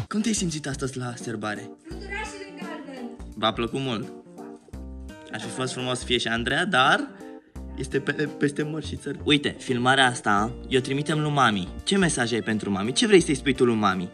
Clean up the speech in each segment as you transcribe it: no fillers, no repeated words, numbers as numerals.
Cum te-ai simțit astăzi la sărbare? Fluturașele în galben. V-a plăcut mult? Ar fi fost frumos să fie și Andreea, dar este peste mări și țări. Uite, filmarea asta eu trimitem lui mami. Ce mesaj ai pentru mami? Ce vrei să-i spui tu lui mami?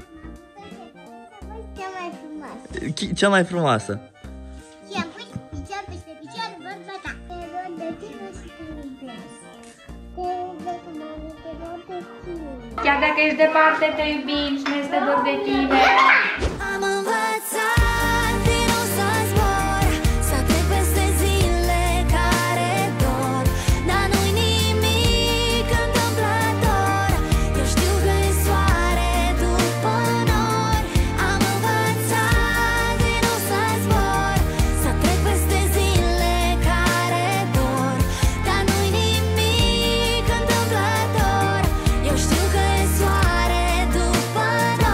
Cea mai frumoasă. Cea mai frumoasă. Și am pus picior peste picior, vorba ta. Te rog de tine și te iubesc. Te iubesc, mami, te rog de tine. Chiar dacă ești departe, te iubim și ne este dor de tine. Am învățat din nou să zbor, să trec peste zile care dor, dar nu-i nimic întâmplător. Eu știu că e soare după nori. Am învățat din nou să zbor, să trec peste zile care dor, dar nu-i nimic întâmplător. Eu știu că e soare după nori.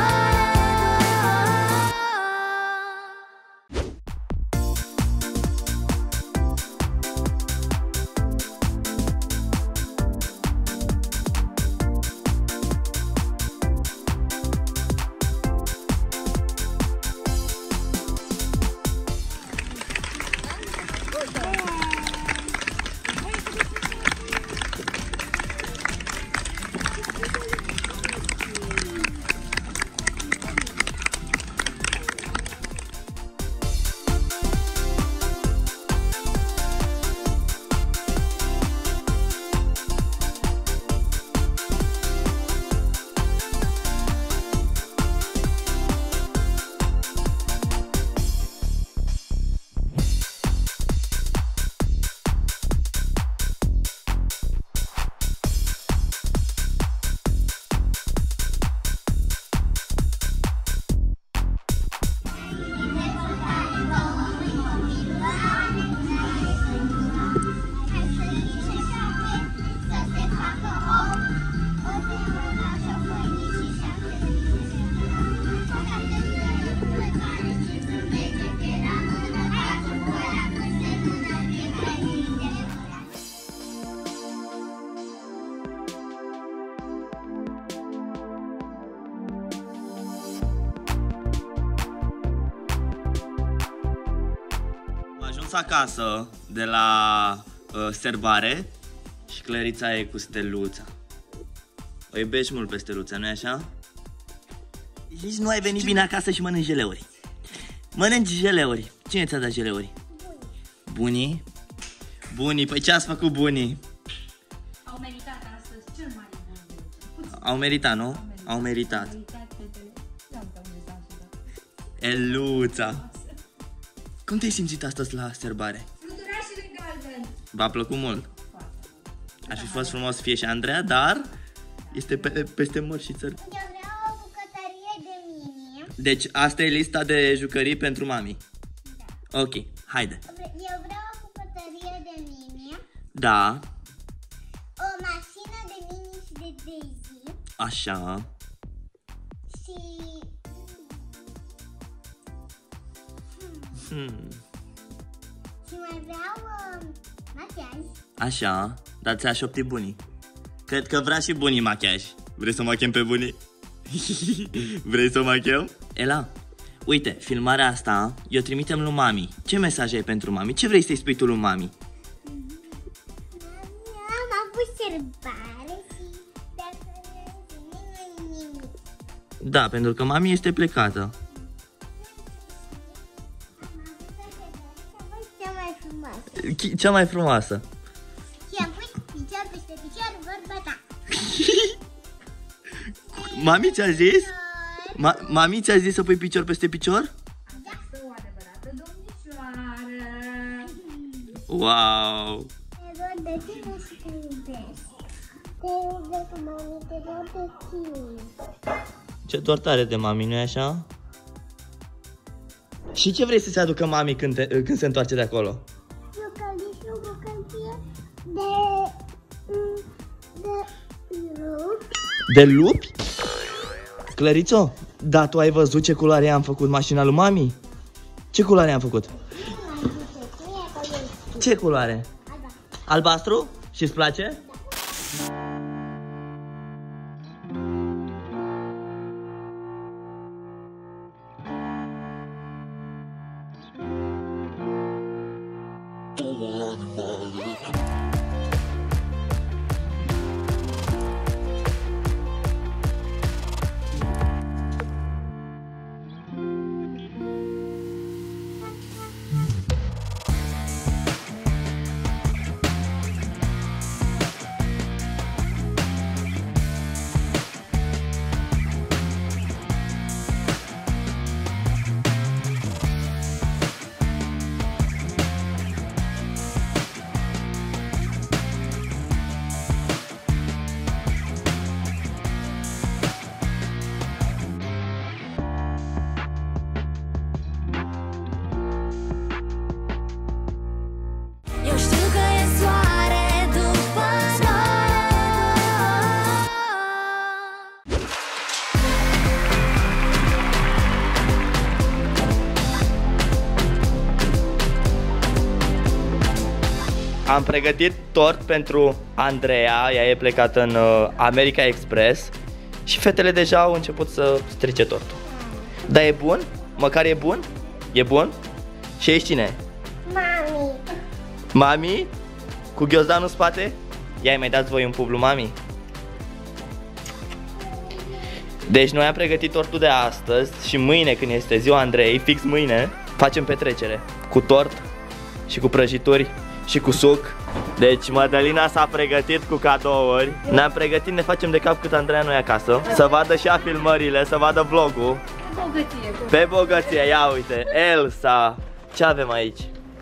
Am ajuns acasă de la sărbare și Clărița e cu Steluța. O iubești mult pe Steluța, nu-i așa? Nici nu ai venit bine acasă și mănânci jeleuri. Mănânci jeleuri. Cine ți-a dat jeleuri? Bunii. Bunii, păi ce ați făcut bunii? Au meritat astăzi cel mai bun. Au meritat, nu? Au meritat. Eluța. Cum te-ai simțit astăzi la sărbare? Fluturașele în galben. V-a plăcut mult? Ar fi fost frumos să fie și Andreea, dar este peste mări și țări. Eu vreau o bucătărie de mine. Deci asta e lista de jucării pentru mami. Da. Ok, haide. Eu vreau o bucătărie de mine, Da, o mașină de mini și de Daisy așa. și... Și mai vreau machiaj. Așa, dar ți-a șoptit bunii. Cred că vrea și bunii machiaj. Vrei să mă chem pe bunii? Vrei să mă chem? Ela, uite, filmarea asta eu trimitem lui mami. Ce mesaj ai pentru mami? Ce vrei să-i spui tu lui mami? Am avut sărbare și dacă nimic. Da, pentru că mami este plecată. Am avut cea mai frumoasă. Cea mai frumoasă. Și am pus picior peste picior, vorba ta. Mami ți-a zis? Mami ți-a zis să pui picior peste picior? Este o adevărată domnișoară. Wow! Te rog de tine și te iubesc. Te iubesc, mami, te rog de tine. Ce dor tare de mami, nu-i așa? Și ce vrei să-ți aducă mami când se întoarce de acolo? O bucăție de lupi. De lupi? Clărițo, da, tu ai văzut ce culoare am făcut mașina lui mami? Ce culoare am făcut? Ce culoare? Albastru? Și-ți place? Eu știu că e soare după noi. Am pregătit tort pentru Andreea, ea e plecată în America Express și fetele deja au început să strice tortul. Dar e bun? Măcar e bun? E bun? Și aici cine e? Mami. Mami? Cu ghiozdanul în spate? Ia-i mai dați voi un pub lui mami? Deci noi am pregătit tortul de astăzi și mâine, când este ziua Andrei, fix mâine, facem petrecere cu tort și cu prăjituri și cu suc. Deci Madalina s-a pregătit cu cadouri. Ne-am pregătit, ne facem de cap cât Andreea nu e acasă. Să vadă și ea filmările, să vadă vlogul. Pe bogăție, ia uite, Elsa. Ce avem aici?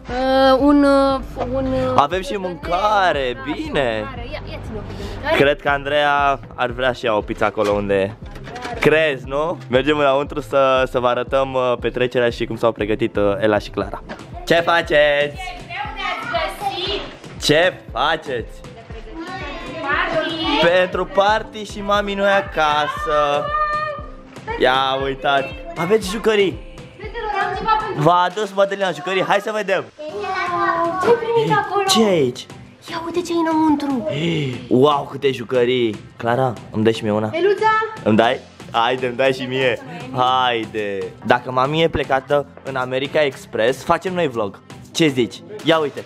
Avem și mâncare, bine. Cred că Andreea ar vrea și ea o pizza acolo unde e. Crezi, nu? Mergem înăuntru să vă arătăm petrecerea și cum s-au pregătit Ela și Clara. Ce faceți? Ce faceți? Pentru party și mami nu e acasă. Ia uitați, aveți jucării. V-a adus Madalina jucării, hai să vedem. Ce-ai primit acolo? Ce e aici? Ia uite ce-i înăuntru. Wow, câte jucării. Clara, îmi dai și mie una? Eluța? Îmi dai? Haide, îmi dai și mie. Haide. Dacă mami e plecată în America Express, facem noi vlog. Ce zici? Ia uite.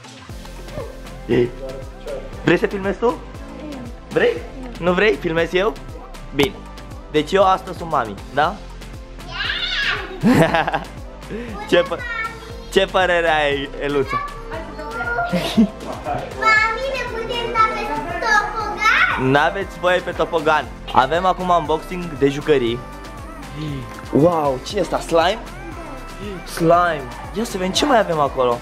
Vrei să filmezi tu? Vrei? Nu vrei? Filmez eu? Bine. Deci eu astăzi sunt mami, da? Ce părere ai, Eluța? Mami, ne putem da pe topogan? N-aveți voie pe topogan. Avem acum unboxing de jucării. Wow, ce e asta? Slime? Slime. Ia să vedem ce mai avem acolo.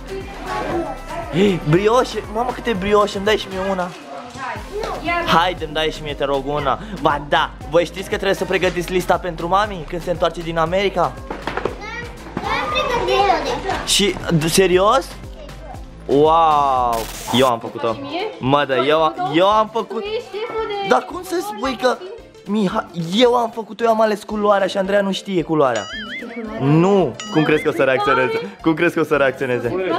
Brioșe. Mamă, câte brioșe, îmi dai și mie una. Haide, îmi dai și mie, te rog, una. Ba da, voi știți că trebuie să pregătiți lista pentru mami când se întoarce din America? Și, serios? Wow! Eu am făcut-o. Mă, da, eu am făcut. Dar cum să spui că eu am făcut-o, eu am ales culoarea și Andreea nu știe culoarea. Nu! Cum crezi că o să reacționeze? Cum crezi că o să reacționeze? O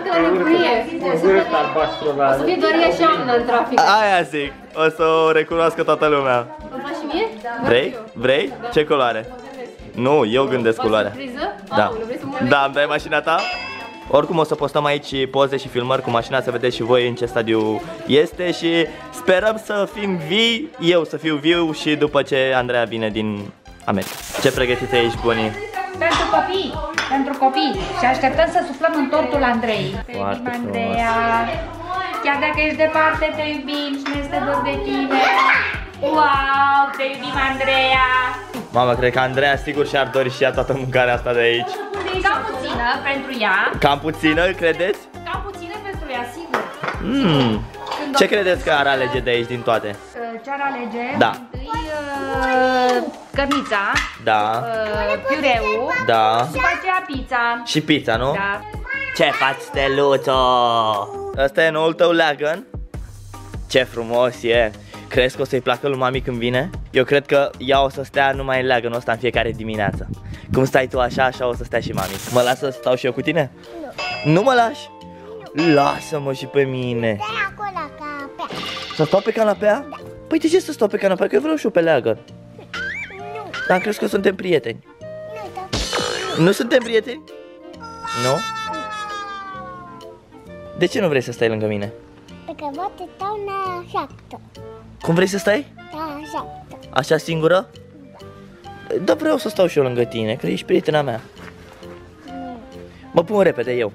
să fie doar ea și Ana în trafic. Aia zic, o să o recunoască toată lumea. O faci și mie? Vrei? Vrei? Ce culoare? Nu, eu gândesc culoarea. Da. Da, îmi dai mașina ta? Oricum o să postăm aici poze și filmări cu mașina, să vedeți și voi în ce stadiu este și sperăm să fim vii, eu să fiu viu și după ce Andreea vine din America. Ce pregătiți aici, bunii? Pentru copii, pentru copii. Și așteptăm să suflăm în tortul Andrei. Te iubim, Andreea. Chiar dacă ești departe, te iubim și ne este dor de tine. Wow, te iubim, Andreea. Mama, cred că Andreea sigur și-ar dori și ea toată mâncarea asta de aici. Cam puțină pentru ea. Cam puțină, credeți? Cam puțină pentru ea, sigur. Ce credeți că ar alege de aici din toate? Ce ar alege? Da. Întâi cărnița. Da. Piureul. Da. După aceea pizza. Și pizza, nu? Da. Ce faci, Steluțo? Asta e noul tău leagăn? Ce frumos e! Crezi că o să-i placă lui mami când vine? Eu cred că ea o să stea numai în leagănul ăsta în fiecare dimineață. Cum stai tu așa, așa o să stea și mami. Mă lasă să stau și eu cu tine? Nu. Nu mă lași? Lasă-mă și pe mine. Stai acolo la capea. Să stau pe canapea? Da. Păi de ce să stau pe canapea? Că eu vreau și eu pe leagăn. Nu. Dar am crezut că suntem prieteni. Nu, da. Nu suntem prieteni? Nu? De ce nu vrei să stai lângă mine? Pentru că vă te stau la 7. Cum vrei să stai? La 7. Așa singură? Da, vreau să stau și eu lângă tine, că ești prietena mea. Mă pun repede eu.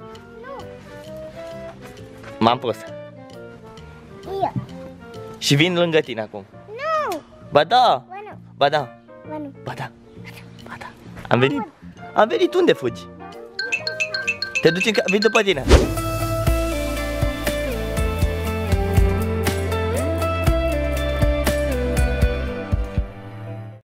M-am pus. Eu. Și vin lângă tine acum. Nu. Ba da. Bă, nu. Ba da. Bă, nu. Ba da. Ba da. Am venit. Am venit, unde fugi? Te duci în vin după tine.